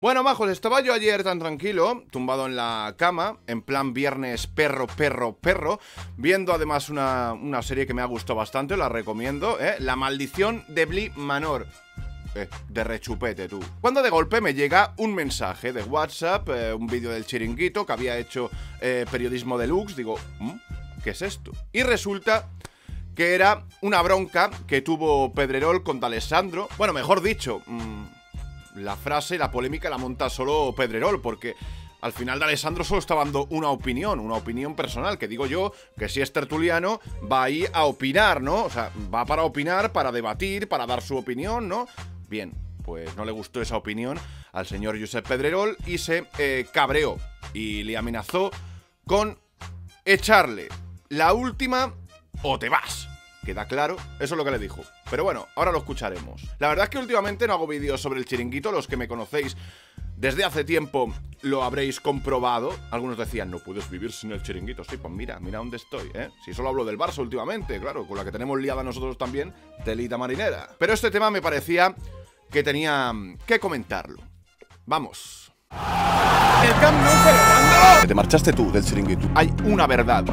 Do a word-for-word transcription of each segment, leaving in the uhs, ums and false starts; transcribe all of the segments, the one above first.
Bueno, majos, estaba yo ayer tan tranquilo, tumbado en la cama, en plan viernes perro, perro, perro, viendo además una, una serie que me ha gustado bastante, la recomiendo, ¿eh? La maldición de Bly Manor. Eh, de rechupete, tú. Cuando de golpe me llega un mensaje de WhatsApp, eh, un vídeo del Chiringuito que había hecho eh, Periodismo Deluxe. Digo, ¿qué es esto? Y resulta que era una bronca que tuvo Pedrerol con D'Alessandro. Bueno, mejor dicho, mmm, la frase, la polémica la monta solo Pedrerol, porque al final D'Alessandro solo está dando una opinión, una opinión personal, que digo yo, que si es tertuliano, va ahí a opinar, ¿no? O sea, va para opinar, para debatir, para dar su opinión, ¿no? Bien, pues no le gustó esa opinión al señor Josep Pedrerol y se eh, cabreó y le amenazó con echarle la última o te vas. ¿Queda claro? Eso es lo que le dijo. Pero bueno, ahora lo escucharemos. La verdad es que últimamente no hago vídeos sobre el Chiringuito. Los que me conocéis desde hace tiempo lo habréis comprobado. Algunos decían, no puedes vivir sin el Chiringuito. Sí, pues mira, mira dónde estoy, ¿eh? Si solo hablo del Barça últimamente, claro, con la que tenemos liada nosotros también, telita marinera. Pero este tema me parecía que tenía que comentarlo. Vamos. El Camp Nou celebrando. Te marchaste tú del Chiringuito. Hay una verdad.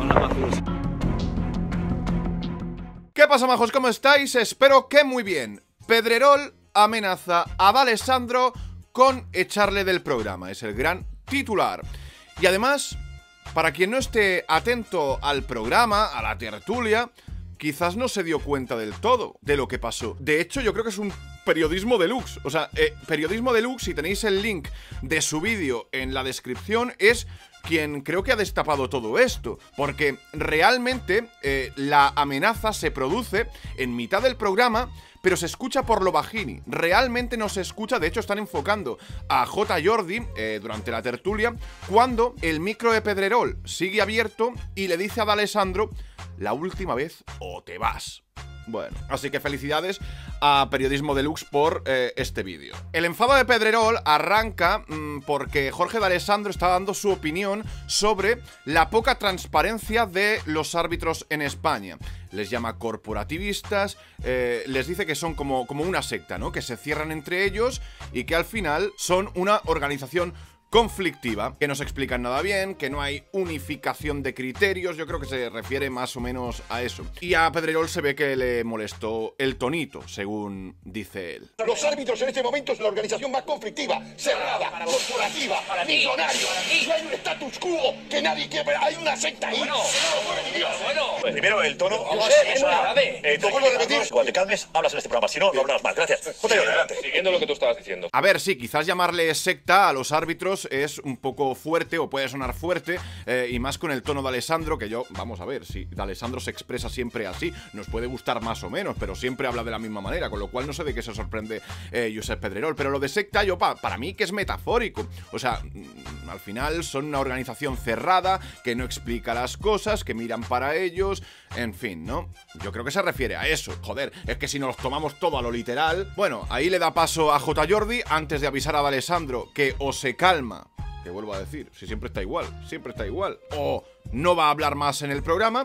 ¿Qué pasa, majos? ¿Cómo estáis? Espero que muy bien. Pedrerol amenaza a D'Alessandro con echarle del programa. Es el gran titular. Y además, para quien no esté atento al programa, a la tertulia, quizás no se dio cuenta del todo de lo que pasó. De hecho, yo creo que es un periodismo deluxe. O sea, eh, periodismo deluxe, si tenéis el link de su vídeo en la descripción, es quien creo que ha destapado todo esto, porque realmente eh, la amenaza se produce en mitad del programa, pero se escucha por lo bajini. Realmente no se escucha, de hecho están enfocando a J. Jordi eh, durante la tertulia, cuando el micro de Pedrerol sigue abierto y le dice a D'Alessandro, la última vez o te vas. Bueno, así que felicidades a Periodismo Deluxe por eh, este vídeo. El enfado de Pedrerol arranca mmm, porque Jorge D'Alessandro está dando su opinión sobre la poca transparencia de los árbitros en España. Les llama corporativistas, eh, les dice que son como, como una secta, ¿no? Que se cierran entre ellos y que al final son una organización conflictiva, que no se explican nada bien, que no hay unificación de criterios. Yo creo que se refiere más o menos a eso. Y a Pedrerol se ve que le molestó el tonito, según dice él. Los árbitros en este momento es la organización más conflictiva, cerrada, corporativa, millonaria. Y hay un status quo que nadie quiere. Hay una secta ahí. Bueno, bueno. Pues primero el tono. No sé, es muy grave. Eh, ¿Tú vuelvo a repetir? Cuando te calmes, hablas en este programa. Si no, no hablas mal. Gracias. Jota, adelante. Siguiendo lo que tú estabas diciendo. A ver, sí, quizás llamarle secta a los árbitros es un poco fuerte, o puede sonar fuerte, eh, y más con el tono de D'Alessandro, que yo, vamos a ver, si D'Alessandro se expresa siempre así, nos puede gustar más o menos, pero siempre habla de la misma manera, con lo cual no sé de qué se sorprende eh, Josep Pedrerol. Pero lo de secta, yo, pa, para mí que es metafórico. O sea, mmm, al final son una organización cerrada, que no explica las cosas, que miran para ellos, en fin, ¿no? Yo creo que se refiere a eso. Joder, es que si nos tomamos todo a lo literal. Bueno, ahí le da paso a J. Jordi antes de avisar a D'Alessandro que o se calma, que vuelvo a decir, si siempre está igual, siempre está igual, o no va a hablar más en el programa.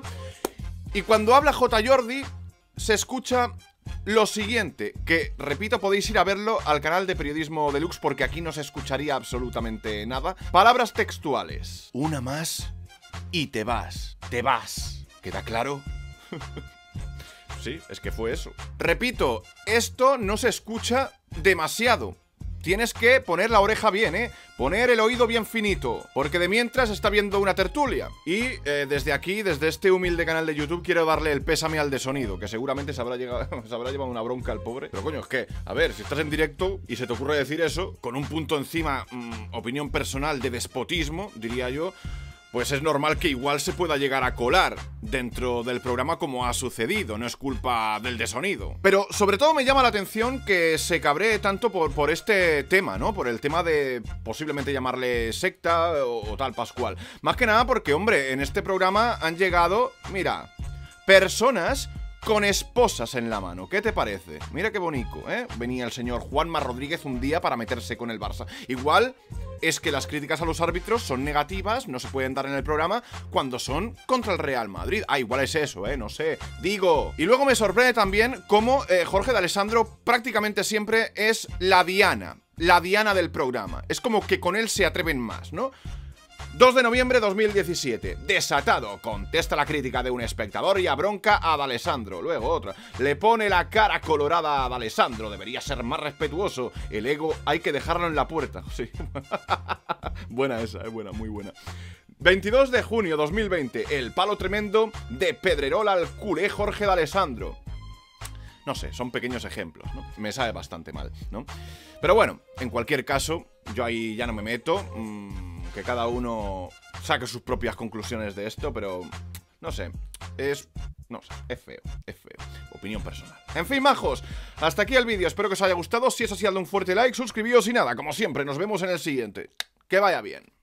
Y cuando habla J. Jordi, se escucha lo siguiente, que, repito, podéis ir a verlo al canal de Periodismo Deluxe, porque aquí no se escucharía absolutamente nada. Palabras textuales. Una más y te vas, te vas. ¿Queda claro? Sí, es que fue eso. Repito, esto no se escucha demasiado. Tienes que poner la oreja bien, ¿eh? Poner el oído bien finito, porque de mientras está viendo una tertulia. Y eh, desde aquí, desde este humilde canal de YouTube, quiero darle el pésame al de sonido, que seguramente se habrá, llegado, se habrá llevado una bronca al pobre. Pero coño, es que, a ver, si estás en directo y se te ocurre decir eso, con un punto encima, mmm, opinión personal de despotismo, diría yo, pues es normal que igual se pueda llegar a colar dentro del programa, como ha sucedido. No es culpa del de sonido. Pero sobre todo me llama la atención que se cabree tanto por, por este tema, ¿no? Por el tema de posiblemente llamarle secta o, o tal pascual. Más que nada porque, hombre, en este programa han llegado, mira, personas con esposas en la mano. ¿Qué te parece? Mira qué bonito, ¿eh? Venía el señor Juanma Rodríguez un día para meterse con el Barça. Igual es que las críticas a los árbitros son negativas, no se pueden dar en el programa cuando son contra el Real Madrid. Ah, igual es eso, ¿eh? No sé. Digo. Y luego me sorprende también cómo eh, Jorge D'Alessandro prácticamente siempre es la diana la diana del programa. Es como que con él se atreven más, ¿no? dos de noviembre de dos mil diecisiete. Desatado. Contesta la crítica de un espectador y abronca a D'Alessandro. Luego otra. Le pone la cara colorada a D'Alessandro. Debería ser más respetuoso. El ego hay que dejarlo en la puerta. Sí. Buena esa, es buena, muy buena. veintidós de junio de dos mil veinte. El palo tremendo de Pedrerol al culé Jorge D'Alessandro. No sé, son pequeños ejemplos, ¿no? Me sabe bastante mal, ¿no? Pero bueno, en cualquier caso, yo ahí ya no me meto. Mmm, que cada uno saque sus propias conclusiones de esto, pero no sé, es... no sé, es feo, es feo. Opinión personal. En fin, majos, hasta aquí el vídeo. Espero que os haya gustado. Si es así, dadle un fuerte like, suscribíos y nada, como siempre, nos vemos en el siguiente. Que vaya bien.